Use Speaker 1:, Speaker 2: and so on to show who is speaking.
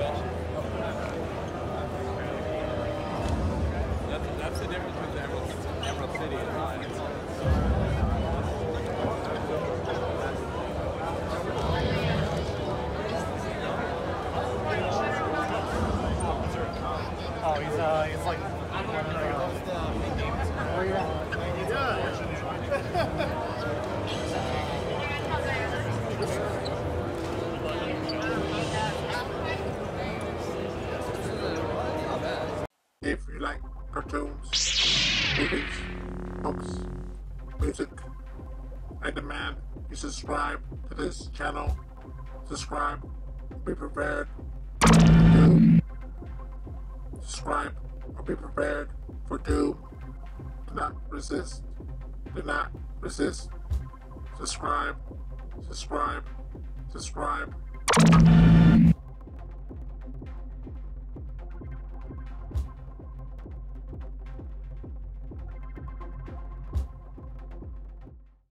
Speaker 1: That's the difference with Emerald City and mine.
Speaker 2: Oh, he's like. Where are you at?
Speaker 3: If you like cartoons, movies, books, music, I demand you subscribe to this channel. Subscribe, be prepared. Subscribe or be prepared for doom. Do not resist. Do not resist. Subscribe, subscribe, subscribe.